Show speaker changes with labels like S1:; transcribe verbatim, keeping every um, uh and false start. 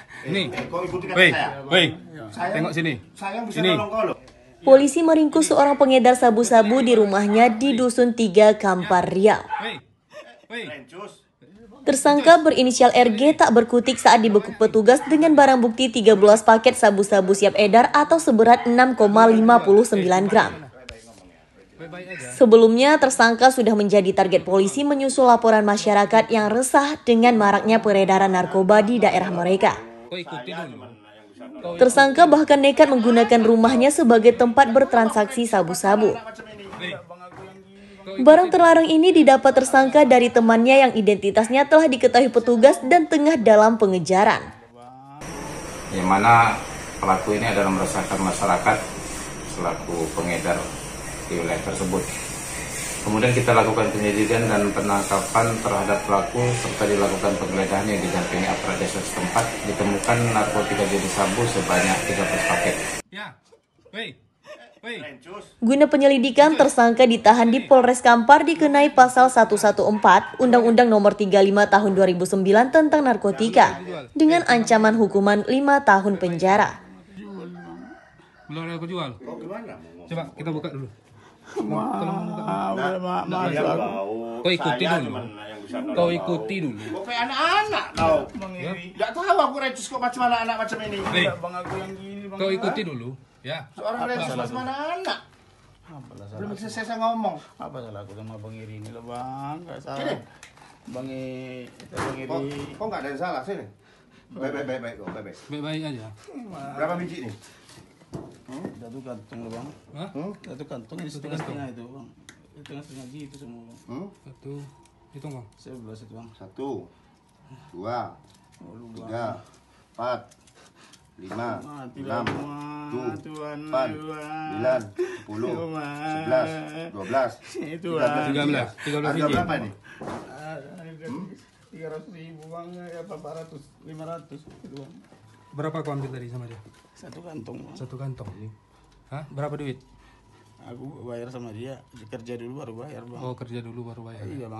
S1: Ini.
S2: Kau ikuti kata
S1: Woi,
S2: saya.
S1: woi.
S2: Sayang-
S1: Tengok sini.
S2: Sayang bisa
S1: Ini.
S2: nolong kau loh.
S3: Polisi meringkus seorang pengedar sabu-sabu di rumahnya di Dusun tiga, Kampar, Riau.
S1: Woi. Woi.
S2: Rencus.
S3: Tersangka berinisial R G tak berkutik saat dibekuk petugas dengan barang bukti tiga belas paket sabu-sabu siap edar atau seberat enam koma lima sembilan gram.
S1: Baik-baik aja.
S3: Sebelumnya, tersangka sudah menjadi target polisi menyusul laporan masyarakat yang resah dengan maraknya peredaran narkoba di daerah mereka.
S1: Kau ikuti dulu.
S3: Tersangka bahkan nekat menggunakan rumahnya sebagai tempat bertransaksi sabu-sabu. Barang terlarang ini didapat tersangka dari temannya yang identitasnya telah diketahui petugas dan tengah dalam pengejaran.
S4: Yang mana pelaku ini adalah meresahkan masyarakat selaku pengedar di wilayah tersebut. Kemudian kita lakukan penyelidikan dan penangkapan terhadap pelaku serta dilakukan penggeledahan yang didampingi aparat desa setempat. Ditemukan narkotika jenis sabu sebanyak tiga belas paket.
S1: Ya. Woi. Woi.
S3: Guna penyelidikan, tersangka ditahan di Polres Kampar dikenai pasal seratus empat belas Undang-Undang Nomor tiga puluh lima Tahun dua ribu sembilan tentang narkotika dengan ancaman hukuman lima tahun penjara.
S1: Belum ada aku jual.
S2: Kau gimana?
S1: Coba kita buka dulu.
S2: Kau
S1: Kau ikuti dulu. Kau ikuti dulu.
S2: Kau kayak anak-anak kau. Tidak tahu aku Rencus kok macam anak-anak macam ini.
S1: Hei. Kau ikuti dulu. Ya.
S2: Seorang Rencus macam anak-anak. Belum bisa saya ngomong.
S5: Apa salah aku sama Bang Iri ini lah bang? Gak salah.
S2: Sini.
S5: Bang I, itu Bang
S2: Kau,
S5: Iri.
S2: kau nggak ada yang salah sini. Baik baik baik baik kau baik baik.
S1: Baik-baik aja.
S2: Berapa biji nih?
S5: Satu kantong lah bang.
S1: Hah?
S5: Satu kantong ini setengah setengah itu bang. Setengah setengah gitu semua bang.
S2: Hmm?
S1: Satu. Hitung bang.
S5: Sebelas itu bang.
S2: Satu, dua, tiga, empat, lima, enam, tujuh, delapan, sembilan, sepuluh, sebelas, dua belas,
S5: Itu
S2: tiga belas.
S1: Tiga belas. Tiga belas
S2: Harga
S1: biji.
S2: berapa ini?
S5: Tiga ratus ribu bang, ya empat ratus, lima ratus itu bang.
S1: Berapa kau ambil tadi sama dia?
S5: Satu kantong bang.
S1: Satu kantong. Hah? Berapa duit?
S5: Aku bayar sama dia, kerja dulu baru bayar bang.
S1: Oh, kerja dulu baru bayar.
S5: Iya bang.